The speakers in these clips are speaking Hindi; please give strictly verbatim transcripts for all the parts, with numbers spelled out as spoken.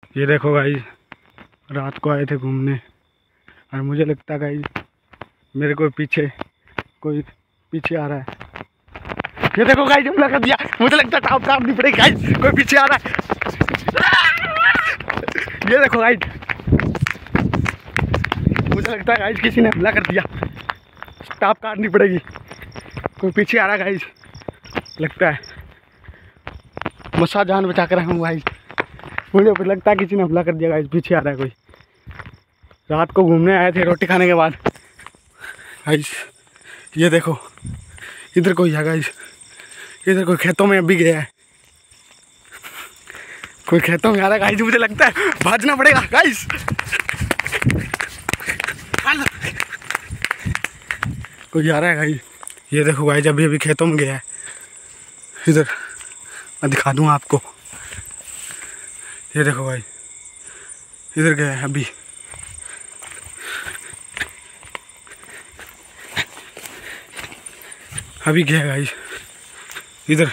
ये देखो गाइस, रात को आए थे घूमने और मुझे लगता है गाइस मेरे को पीछे कोई पीछे आ रहा है। ये देखो गाइस, हमला कर दिया। मुझे लगता है टाप काटनी पड़ेगी गाइस, कोई पीछे आ रहा है। ये देखो गाइस, मुझे लगता है गाइस किसी ने हमला कर दिया। टाप काटनी पड़ेगी, कोई पीछे आ रहा है गाइस। लगता है मसा जान बचा कर हूँ गाइस। मुझे लगता है किसी ने हमला कर दिया गाइस, पीछे आ रहा है कोई। रात को घूमने आए थे रोटी खाने के बाद गाइस। ये देखो इधर कोई है गाइस, इधर कोई खेतों में अभी गया है, कोई खेतों में आ रहा है गाइस। मुझे लगता है भागना पड़ेगा गाइस। कोई आ रहा है गाइस। ये देखो गाइस, अभी अभी खेतों में गया है। इधर मैं दिखा दूँ आपको। ये देखो भाई, इधर गया है अभी। अभी गया गाइस इधर।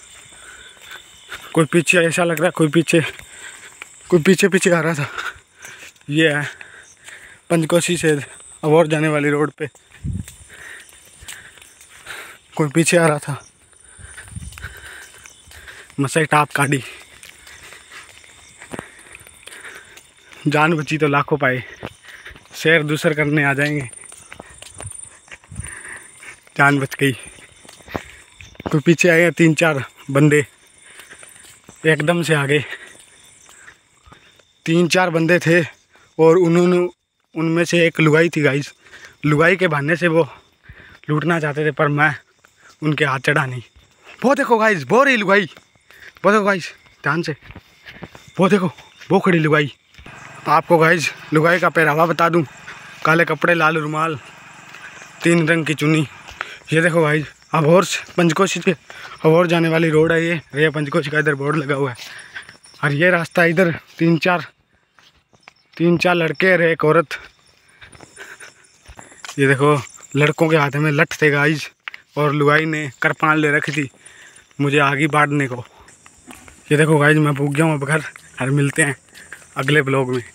कोई पीछे, ऐसा लग रहा है कोई पीछे कोई पीछे पीछे आ रहा था। ये है पंचकोशी से अबोहर जाने वाली रोड पे कोई पीछे आ रहा था। मसाई टाप काटी, जान बची तो लाखों पाए। शेर दूसर करने आ जाएंगे, जान बच गई। कोई पीछे आए तीन चार बंदे, एकदम से आगे तीन चार बंदे थे और उन्होंने उनमें से एक लुगाई थी गाइस। लुगाई के बहाने से वो लूटना चाहते थे, पर मैं उनके हाथ चढ़ा नहीं। वो देखो गाइस, वो रही लुगाई। वो देखो गाइस, ध्यान से वो देखो, वो खड़ी लुगाई। आपको गाइस लुगाई का पहरावा बता दूं, काले कपड़े, लाल रुमाल, तीन रंग की चुन्नी। ये देखो गाइस, अबोहर पंचकोशी से अबोहर जाने वाली रोड है ये। ये पंचकोशी का इधर बोर्ड लगा हुआ है और ये रास्ता इधर तीन चार तीन चार लड़के और एक औरत। ये देखो लड़कों के हाथ में लठ थे गाइस और लुगाई ने करपान ले रखी थी मुझे आगे बांटने को। ये देखो गाइस, मैं भूख गया हूँ अब घर, और मिलते हैं अगले ब्लॉग में।